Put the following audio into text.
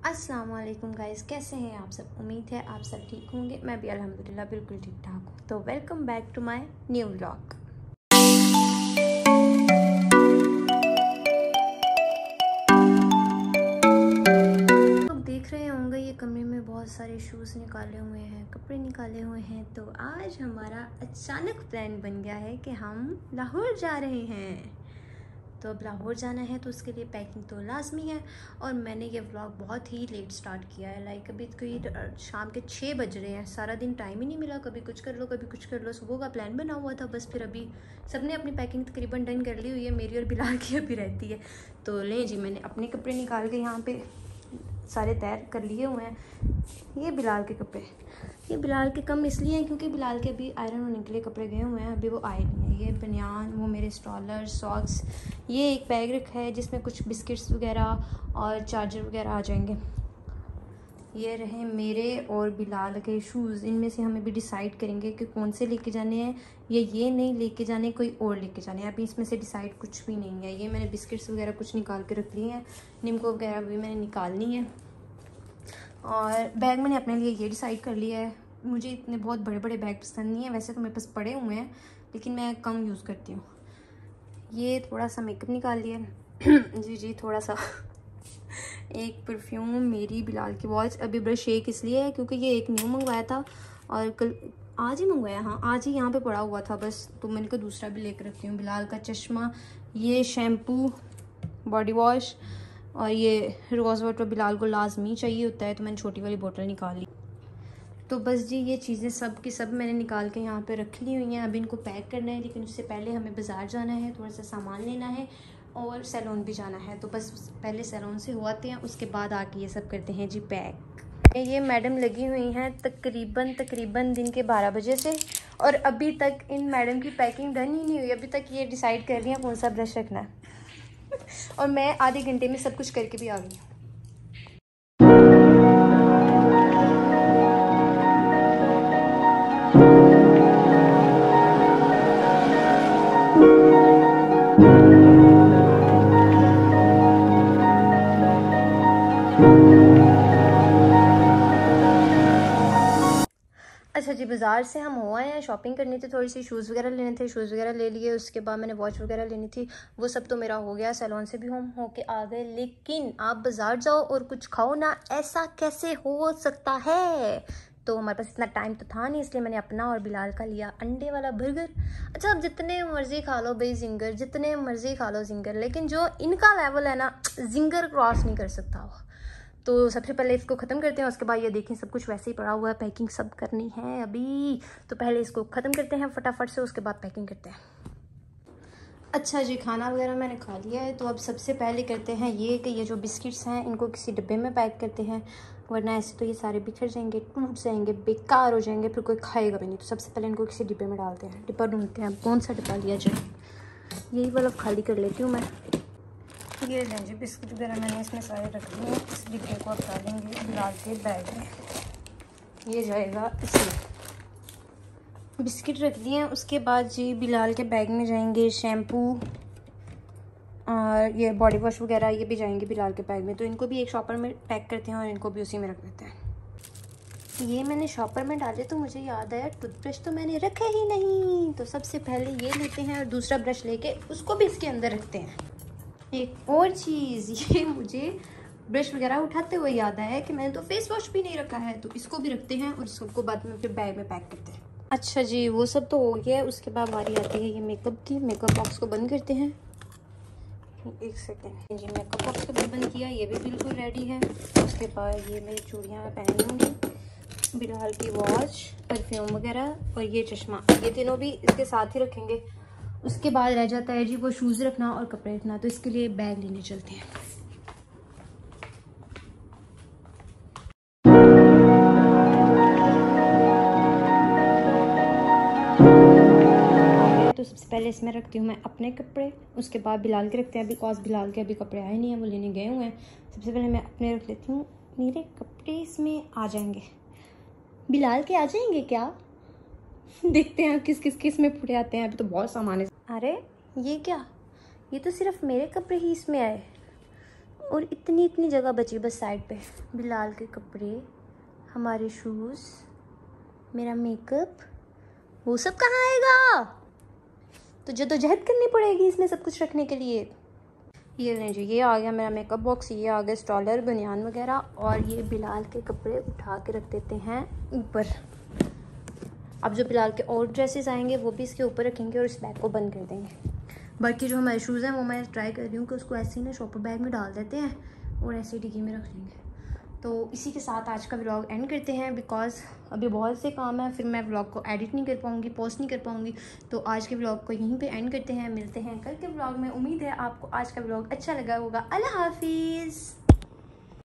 अस्सलाम वालेकुम गाइस, कैसे हैं आप सब। उम्मीद है आप सब ठीक होंगे। मैं भी अल्हम्दुलिल्लाह बिल्कुल ठीक ठाक हूँ। तो welcome back to my new vlog. लोग देख रहे होंगे ये कमरे में बहुत सारे शूज़ निकाले हुए हैं, कपड़े निकाले हुए हैं। तो आज हमारा अचानक प्लान बन गया है कि हम लाहौर जा रहे हैं। तो अब लाहौर जाना है तो उसके लिए पैकिंग तो लाजमी है। और मैंने ये व्लॉग बहुत ही लेट स्टार्ट किया है। लाइक अभी कोई शाम के 6 बज रहे हैं। सारा दिन टाइम ही नहीं मिला, कभी कुछ कर लो कभी कुछ कर लो। सुबह का प्लान बना हुआ था बस, फिर अभी सबने अपनी पैकिंग तकरीबन डन कर ली हुई है। मेरी और बिलाल की अभी रहती है। तो लें जी, मैंने अपने कपड़े निकाल के यहाँ पे सारे तैयार कर लिए हुए हैं। ये बिलाल के कपड़े, ये बिलाल के कम इसलिए हैं क्योंकि बिलाल के अभी आयरन होने के लिए कपड़े गए हुए हैं, अभी वो आए नहीं हैं। ये बनियान, वो मेरे स्टॉलर, सॉक्स, ये एक बैग रखा है जिसमें कुछ बिस्किट्स वगैरह और चार्जर वगैरह आ जाएंगे। ये रहे मेरे और बिलाल के शूज़। इनमें से हमें भी डिसाइड करेंगे कि कौन से लेके जाने हैं या ये नहीं लेके जाने, कोई और लेके जाने हैं। अभी इसमें से डिसाइड कुछ भी नहीं है। ये मैंने बिस्किट्स वगैरह कुछ निकाल के रख लिए हैं, निम्को वगैरह भी मैंने निकालनी है। और बैग मैंने अपने लिए ये डिसाइड कर लिया है। मुझे इतने बहुत बड़े बड़े बैग पसंद नहीं है, वैसे तो मेरे पास पड़े हुए हैं लेकिन मैं कम यूज़ करती हूँ। ये थोड़ा सा मेकअप निकाल लिया जी थोड़ा सा एक परफ्यूम, मेरी बिलाल की वॉच। अभी ब्रश एक इसलिए है क्योंकि ये एक न्यू मंगवाया था और कल आज ही मंगवाया, हाँ आज ही यहाँ पे पड़ा हुआ था बस, तो मैंने कहा दूसरा भी लेकर रखती हूँ। बिलाल का चश्मा, ये शैम्पू, बॉडी वॉश और ये रोज़ वाटर बिलाल को लाजमी चाहिए होता है, तो मैंने छोटी वाली बोतल निकाल ली। तो बस जी ये चीज़ें सब की सब मैंने निकाल के यहाँ पे रख ली हुई हैं। अभी इनको पैक करना है, लेकिन उससे पहले हमें बाज़ार जाना है, थोड़ा सा सामान लेना है और सैलून भी जाना है। तो बस पहले सैलून से हुआते हैं, उसके बाद आके ये सब करते हैं जी पैक। ये मैडम लगी हुई हैं तकरीबन दिन के 12 बजे से, और अभी तक इन मैडम की पैकिंग डन ही नहीं हुई। अभी तक ये डिसाइड कर रही हैं कौन सा ब्रश रखना है और मैं आधे घंटे में सब कुछ करके भी आ गई हूँ। अच्छा जी, बाज़ार से हम हो आए हैं, शॉपिंग करनी थी, थोड़ी सी शूज़ वगैरह लेने थे, शूज़ वगैरह ले लिए। उसके बाद मैंने वॉच वगैरह लेनी थी, वो सब तो मेरा हो गया। सैलून से भी हम होके आ गए। लेकिन आप बाज़ार जाओ और कुछ खाओ ना, ऐसा कैसे हो सकता है। तो हमारे पास इतना टाइम तो था नहीं, इसलिए मैंने अपना और बिलाल का लिया अंडे वाला बर्गर। अच्छा, अब जितने मर्ज़ी खा लो भाई जिंगर, जितने मर्ज़ी खा लो जिंगर, लेकिन जो इनका लेवल है ना, जिंगर क्रॉस नहीं कर सकता वो। तो सबसे पहले इसको ख़त्म करते हैं, उसके बाद ये देखें सब कुछ वैसे ही पड़ा हुआ है, पैकिंग सब करनी है अभी। तो पहले इसको ख़त्म करते हैं फटाफट से, उसके बाद पैकिंग करते हैं। अच्छा जी, खाना वगैरह मैंने खा लिया है। तो अब सबसे पहले करते हैं ये कि ये जो बिस्किट्स हैं इनको किसी डिब्बे में पैक करते हैं, वरना ऐसे तो ये सारे बिखर जाएंगे, टूट जाएंगे, बेकार हो जाएंगे, फिर कोई खाएगा भी नहीं। तो सबसे पहले इनको किसी डिब्बे में डालते हैं। डिब्बा ढूंढते हैं, कौन सा डिब्बा लिया जाए। यही वाला खाली कर लेती हूँ मैं। ये लें जी बिस्किट वगैरह मैंने इसमें सारे रख दिए हैं। इस डिब्बे को आप डालेंगे बिलाल के बैग में, ये जाएगा इसमें। बिस्किट रख दिए हैं। उसके बाद जी बिलाल के बैग में जाएंगे शैम्पू और ये बॉडी वॉश वगैरह, ये भी जाएंगे बिलाल के बैग में। तो इनको भी एक शॉपर में पैक करते हैं और इनको भी उसी में रख देते हैं। ये मैंने शॉपर में डाले तो मुझे याद आया टूथब्रश तो मैंने रखे ही नहीं। तो सबसे पहले ये लेते हैं और दूसरा ब्रश लेके उसको भी इसके अंदर रखते हैं। एक और चीज़, ये मुझे ब्रश वगैरह उठाते हुए याद आया कि मैंने तो फेस वॉश भी नहीं रखा है, तो इसको भी रखते हैं और इसको बाद में फिर बैग में पैक करते हैं। अच्छा जी, वो सब तो हो गया है। उसके बाद बारी आती है ये मेकअप की। मेकअप बॉक्स को बंद करते हैं। एक सेकेंड जी, मेकअप बॉक्स को भी बंद किया, ये भी बिल्कुल रेडी है। उसके बाद ये मेरी चूड़ियाँ मैं पहन लूँगी, बिलाल की वॉच, परफ्यूम वगैरह और ये चश्मा, ये तीनों भी इसके साथ ही रखेंगे। उसके बाद रह जाता है जी वो शूज़ रखना और कपड़े रखना, तो इसके लिए बैग लेने चलते हैं। तो सबसे पहले इसमें रखती हूँ मैं अपने कपड़े, उसके बाद बिलाल के रखते हैं, बिकॉज बिलाल के अभी कपड़े आए नहीं हैं, वो लेने गए हुए हैं। सबसे पहले मैं अपने रख लेती हूँ, मेरे कपड़े इसमें आ जाएंगे। बिलाल के आ जाएंगे क्या देखते हैं किस किस किस में पूरे आते हैं। अभी तो बहुत सामान है। अरे ये क्या, ये तो सिर्फ मेरे कपड़े ही इसमें आए। और इतनी इतनी जगह बची बस साइड पे। बिलाल के कपड़े, हमारे शूज़, मेरा मेकअप, वो सब कहाँ आएगा? तो जद्दोजहद करनी पड़ेगी इसमें सब कुछ रखने के लिए। ये लें जी, ये आ गया मेरा मेकअप बॉक्स, ये आ गया स्टॉलर, बनियान वगैरह, और ये बिलाल के कपड़े उठा के रख देते हैं ऊपर। अब जो बिलाल के और ड्रेसेस आएंगे वो भी इसके ऊपर रखेंगे और इस बैग को बंद कर देंगे। बाकी जो हमारे शूज़ हैं वो मैं ट्राई कर रही हूँ कि उसको ऐसे ही ना शॉपर बैग में डाल देते हैं और ऐसे डिग्गी में रख लेंगे। तो इसी के साथ आज का व्लॉग एंड करते हैं, बिकॉज़ अभी बहुत से काम है, फिर मैं व्लॉग को एडिट नहीं कर पाऊँगी, पोस्ट नहीं कर पाऊँगी। तो आज के व्लॉग को यहीं पे एंड करते हैं, मिलते हैं कल के व्लॉग में। उम्मीद है आपको आज का व्लॉग अच्छा लगा होगा। अल्लाह हाफिज़।